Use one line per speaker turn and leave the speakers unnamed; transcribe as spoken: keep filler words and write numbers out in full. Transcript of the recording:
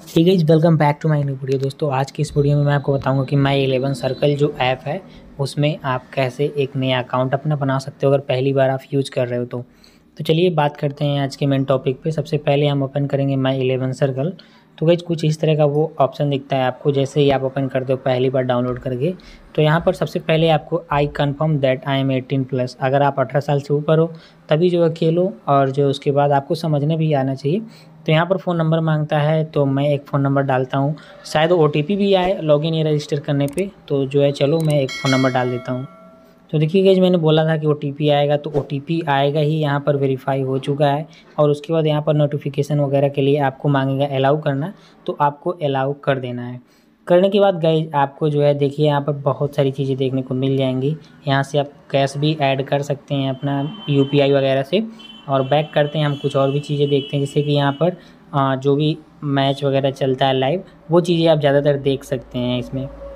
ठीक है, welcome back to my new video. दोस्तों, आज की इस वीडियो में मैं आपको बताऊंगा कि माई इलेवन सर्कल जो ऐप है उसमें आप कैसे एक नया अकाउंट अपना बना सकते हो अगर पहली बार आप यूज़ कर रहे हो तो तो चलिए बात करते हैं आज के मेन टॉपिक पे। सबसे पहले हम ओपन करेंगे माई इलेवन सर्कल। तो गाइस कुछ इस तरह का वो ऑप्शन दिखता है आपको जैसे ही आप ओपन करते हो पहली बार डाउनलोड करके। तो यहाँ पर सबसे पहले आपको I confirm that I am eighteen plus, अगर आप अठारह साल से ऊपर हो तभी जो है खेलो, और जो उसके बाद आपको समझने भी आना चाहिए। तो यहाँ पर फ़ोन नंबर मांगता है तो मैं एक फ़ोन नंबर डालता हूँ, शायद ओ टी पी भी आए लॉगिन या रजिस्टर करने पे। तो जो है चलो मैं एक फ़ोन नंबर डाल देता हूँ। तो देखिए गाइस, मैंने बोला था कि ओ टी पी आएगा तो ओ टी पी आएगा ही, यहाँ पर वेरीफाई हो चुका है। और उसके बाद यहाँ पर नोटिफिकेशन वगैरह के लिए आपको मांगेगा अलाउ करना, तो आपको अलाउ कर देना है। करने के बाद गाइस आपको जो है देखिए यहाँ पर बहुत सारी चीज़ें देखने को मिल जाएंगी। यहाँ से आप कैश भी ऐड कर सकते हैं अपना यू पी आई वगैरह से। और बैक करते हैं, हम कुछ और भी चीज़ें देखते हैं जैसे कि यहाँ पर आ, जो भी मैच वगैरह चलता है लाइव, वो चीज़ें आप ज़्यादातर देख सकते हैं इसमें।